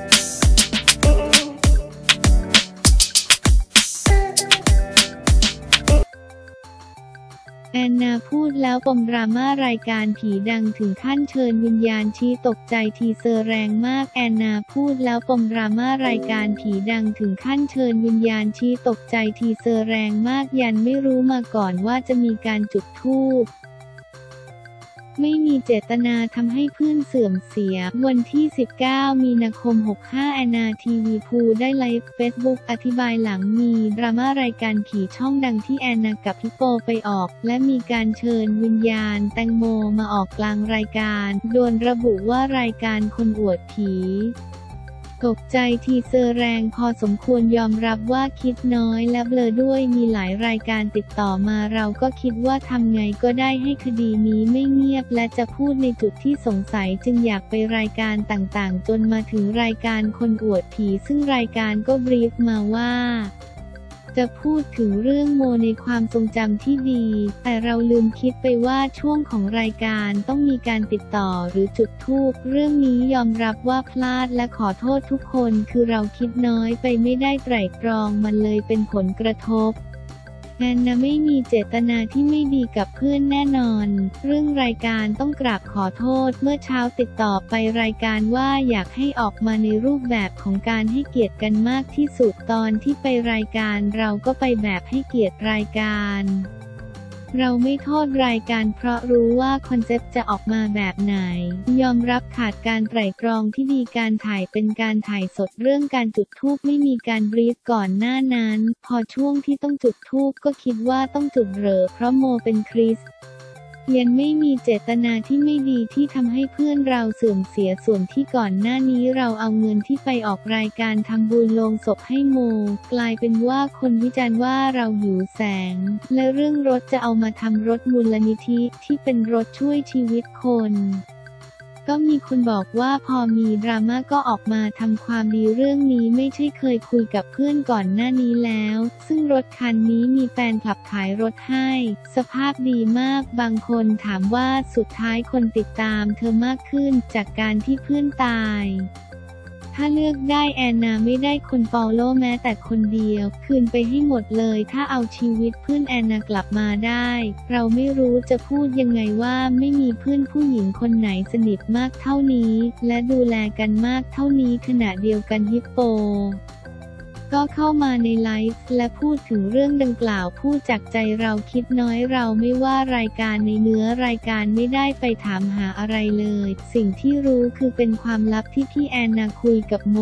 แอนนาพูดแล้วปมดราม่ารายการผีดังถึงขั้นเชิญวิญญาณชี้ตกใจทีเซอร์แรงมากแอนนาพูดแล้วปมดราม่ารายการผีดังถึงขั้นเชิญวิญญาณชี้ตกใจทีเซอร์แรงมากยันไม่รู้มาก่อนว่าจะมีการจุดธูปไม่มีเจตนาทำให้เพื่อนเสื่อมเสียวันที่ 19 มีนาคม 65 แอนนาทีวีพูได้ไลฟ์เฟซบุ๊กอธิบายหลังมีดราม่ารายการผีช่องดังที่แอนนากับฮิปโปไปออกและมีการเชิญวิญญาณแตงโมมาออกกลางรายการโดยระบุว่ารายการคนอวดผีตกใจทีเซอร์แรงพอสมควรยอมรับว่าคิดน้อยและเบลอด้วยมีหลายรายการติดต่อมาเราก็คิดว่าทำไงก็ได้ให้คดีนี้ไม่เงียบและจะพูดในจุดที่สงสัยจึงอยากไปรายการต่างๆจนมาถึงรายการคนอวดผีซึ่งรายการก็บรีฟมาว่าจะพูดถึงเรื่องโมในความทรงจำที่ดีแต่เราลืมคิดไปว่าช่วงของรายการต้องมีการติดต่อหรือจุดธูปเรื่องนี้ยอมรับว่าพลาดและขอโทษทุกคนคือเราคิดน้อยไปไม่ได้ไตร่ตรองมันเลยเป็นผลกระทบแอนนาไม่มีเจตนาที่ไม่ดีกับเพื่อนแน่นอนเรื่องรายการต้องกราบขอโทษเมื่อเช้าติดต่อไปรายการว่าอยากให้ออกมาในรูปแบบของการให้เกียรติกันมากที่สุดตอนที่ไปรายการเราก็ไปแบบให้เกียรติรายการเราไม่โทษรายการเพราะรู้ว่าคอนเซปต์จะออกมาแบบไหนยอมรับขาดการไตร่ตรองที่ดีการถ่ายเป็นการถ่ายสดเรื่องการจุดธูปไม่มีการบรีฟก่อนหน้านั้นพอช่วงที่ต้องจุดธูปก็คิดว่าต้องจุดเหรอเพราะโมเป็นคริสเตียนไม่มีเจตนาที่ไม่ดีที่ทำให้เพื่อนเราเสื่อมเสียส่วนที่ก่อนหน้านี้เราเอาเงินที่ไปออกรายการทำบุญโลงศพให้โมกลายเป็นว่าคนวิจารณ์ว่าเราหิวแสงและเรื่องรถจะเอามาทำรถมูลนิธิที่เป็นรถช่วยชีวิตคนก็มีคนบอกว่าพอมีดราม่าก็ออกมาทำความดีเรื่องนี้ไม่ใช่เคยคุยกับเพื่อนก่อนหน้านี้แล้วซึ่งรถคันนี้มีแฟนคลับขายรถให้สภาพดีมากบางคนถามว่าสุดท้ายคนติดตามเธอมากขึ้นจากการที่เพื่อนตายถ้าเลือกได้แอนนาไม่ได้คนฟอลโล่แม้แต่คนเดียวคืนไปให้หมดเลยถ้าเอาชีวิตเพื่อนแอนนากลับมาได้เราไม่รู้จะพูดยังไงว่าไม่มีเพื่อนผู้หญิงคนไหนสนิทมากเท่านี้และดูแลกันมากเท่านี้ขณะเดียวกันฮิปโปก็เข้ามาในไลฟ์และพูดถึงเรื่องดังกล่าวพูดจากใจเราคิดน้อยเราไม่ว่ารายการในเนื้อรายการไม่ได้ไปถามหาอะไรเลยสิ่งที่รู้คือเป็นความลับที่พี่แอนนาคุยกับโม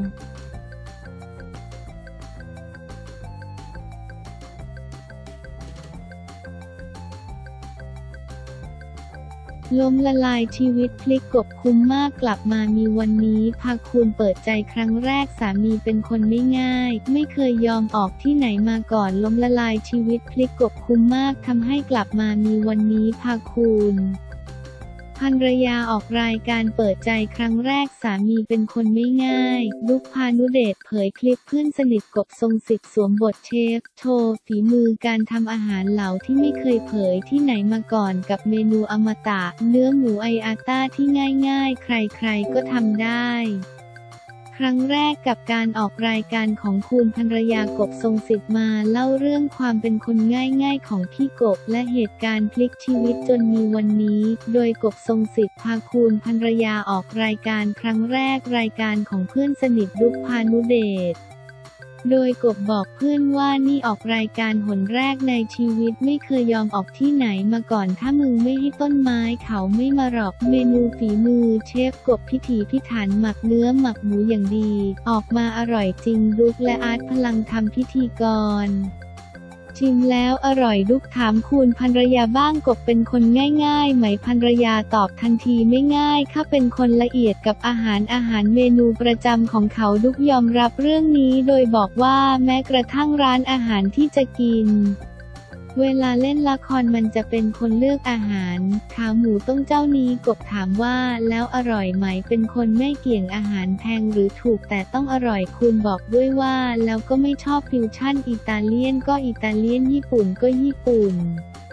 ล้มละลายชีวิตพลิกกบคุ้มมากกลับมามีวันนี้พาคุณเปิดใจครั้งแรกสามีเป็นคนไม่ง่ายไม่เคยยอมออกที่ไหนมาก่อนล้มละลายชีวิตพลิกกบคุ้มมากทำให้กลับมามีวันนี้พาคุณภรรยาออกรายการเปิดใจครั้งแรกสามีเป็นคนไม่ง่ายดุ๊กพานุเดชเผยคลิปเพื่อนสนิทกบทรงสิทธิ์สวมบทเชฟโชว์ฝีมือการทำอาหารเหลาที่ไม่เคยเผยที่ไหนมาก่อนกับเมนูอมตะเนื้อหมูไออาต้าที่ง่ายๆใครๆก็ทำได้ครั้งแรกกับการออกรายการของคุณภรรยากบทรงสิทธิ์มาเล่าเรื่องความเป็นคนง่ายๆของพี่กบและเหตุการณ์พลิกชีวิตจนมีวันนี้โดยกบทรงสิทธิ์พาคุณภรรยาออกรายการครั้งแรกรายการของเพื่อนสนิทดุ๊กพานุเดชโดยกบบอกเพื่อนว่านี่ออกรายการหนแรกในชีวิตไม่เคยยอมออกที่ไหนมาก่อนถ้ามึงไม่ให้ต้นไม้เขาไม่มาหรอกเมนูฝีมือเชฟกบพิถีพิถันหมักเนื้อหมักหมูอย่างดีออกมาอร่อยจริงดุ๊กและอาร์ตพลังทำพิธีกรชิมแล้วอร่อยดุ๊กถามคุณภรรยาบ้างกบเป็นคนง่ายๆไหมภรรยาตอบทันทีไม่ง่ายข้าเป็นคนละเอียดกับอาหารเมนูประจำของเขาดุ๊กยอมรับเรื่องนี้โดยบอกว่าแม้กระทั่งร้านอาหารที่จะกินเวลาเล่นละครมันจะเป็นคนเลือกอาหารขาหมูต้มเจ้านี้กบถามว่าแล้วอร่อยไหมเป็นคนไม่เกี่ยงอาหารแพงหรือถูกแต่ต้องอร่อยคุณบอกด้วยว่าแล้วก็ไม่ชอบฟิวชั่นอิตาเลียนก็อิตาเลียนญี่ปุ่นก็ญี่ปุ่น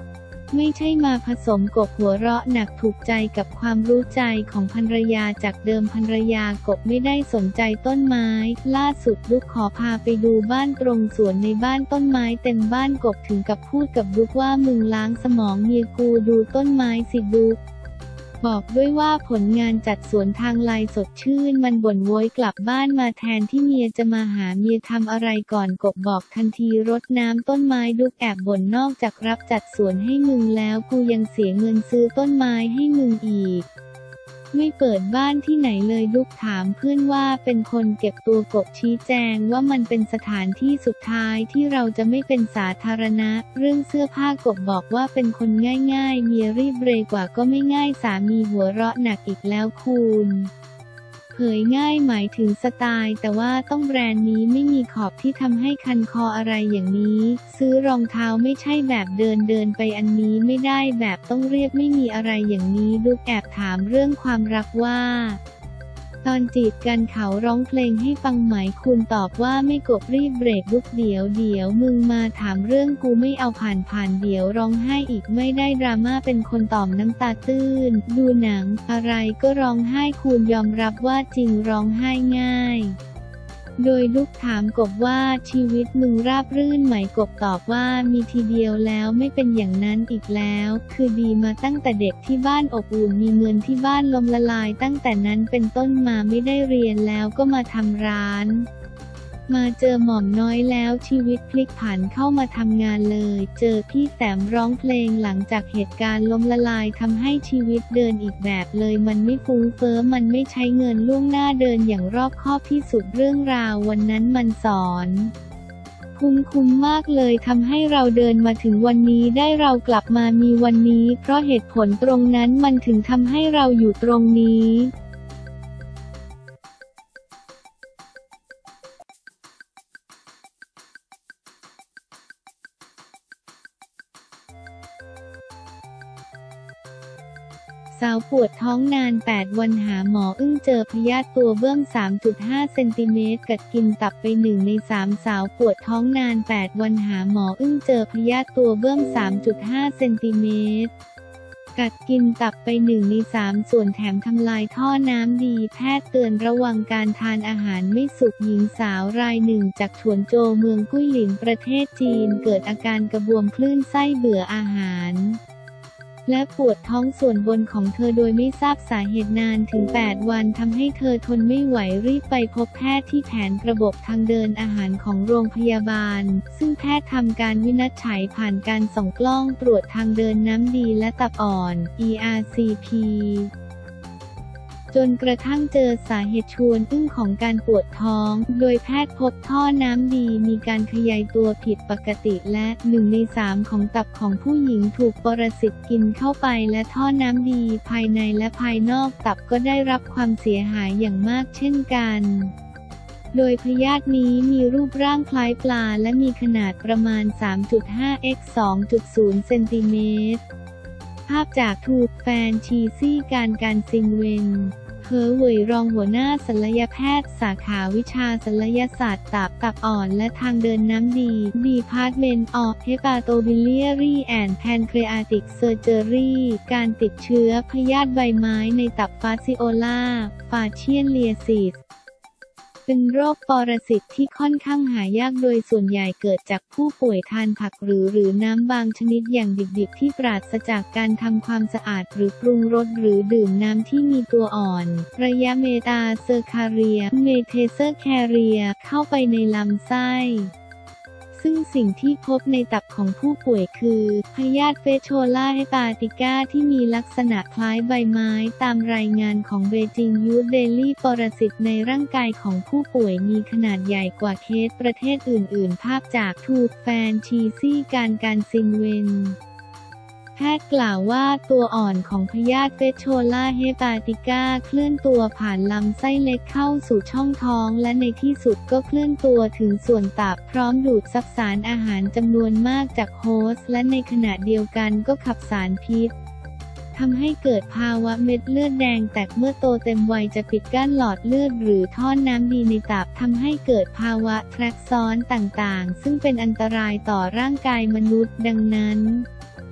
ไม่ใช่มาผสมกบหัวเราะหนักถูกใจกับความรู้ใจของภรรยาจากเดิมภรรยากบไม่ได้สนใจต้นไม้ล่าสุดลูกขอพาไปดูบ้านตรงสวนในบ้านต้นไม้เต็มบ้านกบถึงกับพูดกับลูกว่ามึงล้างสมองเมียกูดูต้นไม้สิลูกบอกด้วยว่าผลงานจัดสวนทางไลน์สดชื่นมันบ่นโวยกลับบ้านมาแทนที่เมียจะมาหาเมียทำอะไรก่อนกบบอกทันทีรดน้ำต้นไม้ลูกแอบบ่นนอกจากรับจัดสวนให้มึงแล้วกูยังเสียเงินซื้อต้นไม้ให้มึงอีกไม่เปิดบ้านที่ไหนเลยลูกถามเพื่อนว่าเป็นคนเก็บตัวกบชี้แจงว่ามันเป็นสถานที่สุดท้ายที่เราจะไม่เป็นสาธารณะเรื่องเสื้อผ้ากบบอกว่าเป็นคนง่ายๆเมียรีบเรกว่าก็ไม่ง่ายสามีหัวเราะหนักอีกแล้วคุณเผยง่ายหมายถึงสไตล์แต่ว่าต้องแบรนด์นี้ไม่มีขอบที่ทำให้คันคออะไรอย่างนี้ซื้อรองเท้าไม่ใช่แบบเดินไปอันนี้ไม่ได้แบบต้องเรียบไม่มีอะไรอย่างนี้ลูกแอบถามเรื่องความรักว่าตอนจีบกันเขาร้องเพลงให้ฟังไหมคุณตอบว่าไม่กบรีบเบรกลูกเดี๋ยวมึงมาถามเรื่องกูไม่เอาผ่านเดี๋ยวร้องไห้อีกไม่ได้ดราม่าเป็นคนตอบน้ำตาตื้นดูหนังอะไรก็ร้องไห้คุณยอมรับว่าจริงร้องไห้ง่ายโดยลูกถามกบว่าชีวิตมึงราบรื่นไหมกบตอบว่ามีทีเดียวแล้วไม่เป็นอย่างนั้นอีกแล้วคือดีมาตั้งแต่เด็กที่บ้านอบอุ่นมีเงินที่บ้านล้มละลายตั้งแต่นั้นเป็นต้นมาไม่ได้เรียนแล้วก็มาทำร้านมาเจอหม่อมน้อยแล้วชีวิตพลิกผันเข้ามาทำงานเลยเจอพี่แต้มร้องเพลงหลังจากเหตุการณ์ล้มละลายทำให้ชีวิตเดินอีกแบบเลยมันไม่ฟุ้งเฟ้อมันไม่ใช้เงินล่วงหน้าเดินอย่างรอบคอบที่สุดเรื่องราววันนั้นมันสอนคุ้มมากเลยทำให้เราเดินมาถึงวันนี้ได้เรากลับมามีวันนี้เพราะเหตุผลตรงนั้นมันถึงทำให้เราอยู่ตรงนี้สาวปวดท้องนาน8วันหาหมออึ้งเจอพยาธิตัวเบื้อง 3.5 เซนติเมตรกัดกินตับไป1 ใน 3สาวปวดท้องนาน8วันหาหมออึ้งเจอพยาธิตัวเบื้อง 3.5 เซนติเมตรกัดกินตับไป1 ใน 3ส่วนแถมทำลายท่อน้ำดีแพทย์เตือนระวังการทานอาหารไม่สุกหญิงสาวรายหนึ่งจากฉวนโจวเมืองกุ้ยหลินประเทศจีนเกิดอาการกระบวมคลื่นไส้เบื่ออาหารและปวดท้องส่วนบนของเธอโดยไม่ทราบสาเหตุนานถึง8วันทำให้เธอทนไม่ไหวรีบไปพบแพทย์ที่แผนระบบทางเดินอาหารของโรงพยาบาลซึ่งแพทย์ทำการวินิจฉัยผ่านการส่องกล้องตรวจทางเดินน้ำดีและตับอ่อน ERCP จนกระทั่งเจอสาเหตุชวนอึ้งของการปวดท้องโดยแพทย์พบท่อน้ำดีมีการขยายตัวผิดปกติและ1 ใน 3ของตับของผู้หญิงถูกปรสิตกินเข้าไปและท่อน้ำดีภายในและภายนอกตับก็ได้รับความเสียหายอย่างมากเช่นกันโดยพยาธินี้มีรูปร่างคล้ายปลาและมีขนาดประมาณ 3.5 x 2.0 เซนติเมตรภาพจากทูตแฟนชีซี่การซิงเวนเหอเหวยรองหัวหน้าศัลยแพทย์สาขาวิชาศัลยศาสตร์ตับอ่อนและทางเดินน้ำดี Department of Hepatobiliary and Pancreatic Surgery การติดเชื้อพยาธิใบไม้ในตับ Fasciola Fascioliasisเป็นโรคปรสิตที่ค่อนข้างหายากโดยส่วนใหญ่เกิดจากผู้ป่วยทานผักหรือน้ำบางชนิดอย่างดิบๆที่ปราศจากการทำความสะอาดหรือปรุงรสหรือดื่มน้ำที่มีตัวอ่อนระยะเมตาเซอร์คาเรียเมเทเซอร์แคเรียเข้าไปในลำไส้ซึ่งสิ่งที่พบในตับของผู้ป่วยคือพยาธิเฟโชล่าเฮปาติก้าที่มีลักษณะคล้ายใบไม้ตามรายงานของเบจิงยูทเดลี่ปรสิตในร่างกายของผู้ป่วยมีขนาดใหญ่กว่าเคสประเทศอื่นๆภาพจากทูตแฟนชีซี่การซินเวนแพทย์กล่าวว่าตัวอ่อนของพยาธิเฟโชล่าเฮปาติก้าเคลื่อนตัวผ่านลำไส้เล็กเข้าสู่ช่องท้องและในที่สุดก็เคลื่อนตัวถึงส่วนตับพร้อมดูดซับสารอาหารจำนวนมากจากโฮสต์และในขณะเดียวกันก็ขับสารพิษทำให้เกิดภาวะเม็ดเลือดแดงแตกเมื่อโตเต็มวัยจะปิดกั้นหลอดเลือดหรือท่อน้ำดีในตับทำให้เกิดภาวะแทรกซ้อนต่างๆซึ่งเป็นอันตรายต่อร่างกายมนุษย์ดังนั้นข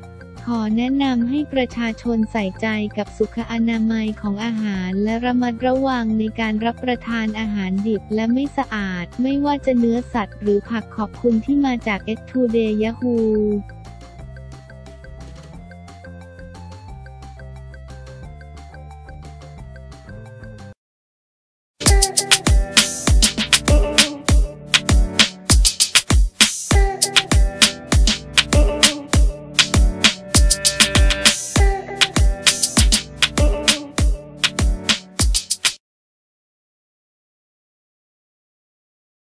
ขอแนะนำให้ประชาชนใส่ใจกับสุขอนามัยของอาหารและระมัดระวังในการรับประทานอาหารดิบและไม่สะอาดไม่ว่าจะเนื้อสัตว์หรือผักขอบคุณที่มาจาก Today Yahoo